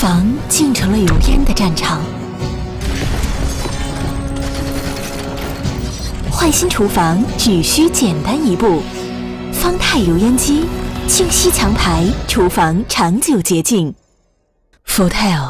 房竟成了油烟的战场。换新厨房只需简单一步，方太油烟机，清晰强排，厨房长久洁净。Fotel。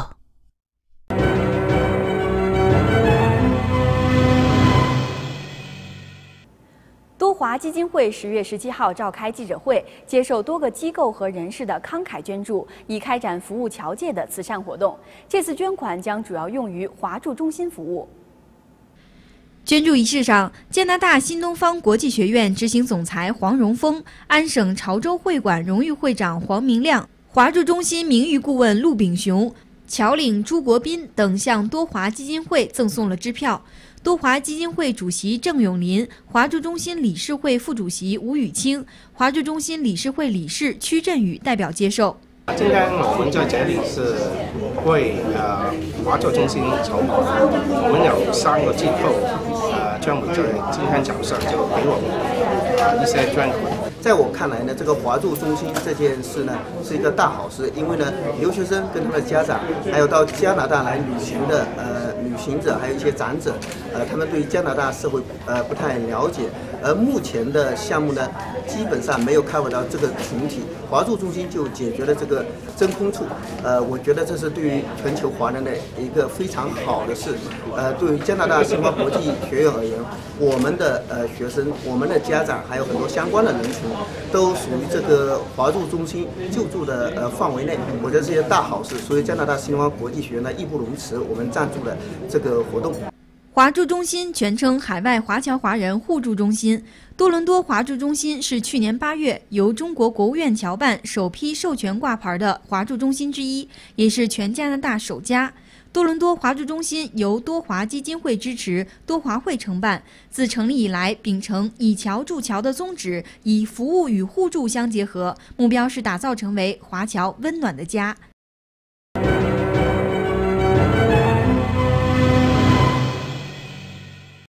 多华基金会10月17号召开记者会，接受多个机构和人士的慷慨捐助，以开展服务侨界的慈善活动。这次捐款将主要用于华驻中心服务。 捐助仪式上，加拿大新东方国际学院执行总裁黄荣峰、安省潮州会馆荣誉会长黄明亮、华驻中心名誉顾问陆炳雄、侨领朱国斌等向多华基金会赠送了支票。多华基金会主席郑永林、华驻中心理事会副主席吴宇清、华驻中心理事会理事屈振宇代表接受。 今天我们在这里是为华驻中心筹款，我们有3个机构将会在今天早上就给我们一些捐款。 在我看来呢，这个华驻中心这件事呢是一个大好事，因为呢留学生跟他们的家长，还有到加拿大来旅行的旅行者，还有一些长者，他们对加拿大社会不太了解，而目前的项目呢基本上没有 cover 到这个群体，华驻中心就解决了这个真空处，我觉得这是对于全球华人的一个非常好的事，对于加拿大新华国际学院而言，我们的学生、我们的家长，还有很多相关的人群，都属于这个华驻中心救助的范围内，我觉得是一件大好事。所以加拿大新华国际学院呢义不容辞，我们赞助了这个活动。 华驻中心全称海外华侨华人互助中心。多伦多华驻中心是去年8月由中国国务院侨办首批授权挂牌的华驻中心之一，也是全加拿大首家。多伦多华驻中心由多华基金会支持，多华会承办。自成立以来，秉承以侨助侨的宗旨，以服务与互助相结合，目标是打造成为华侨温暖的家。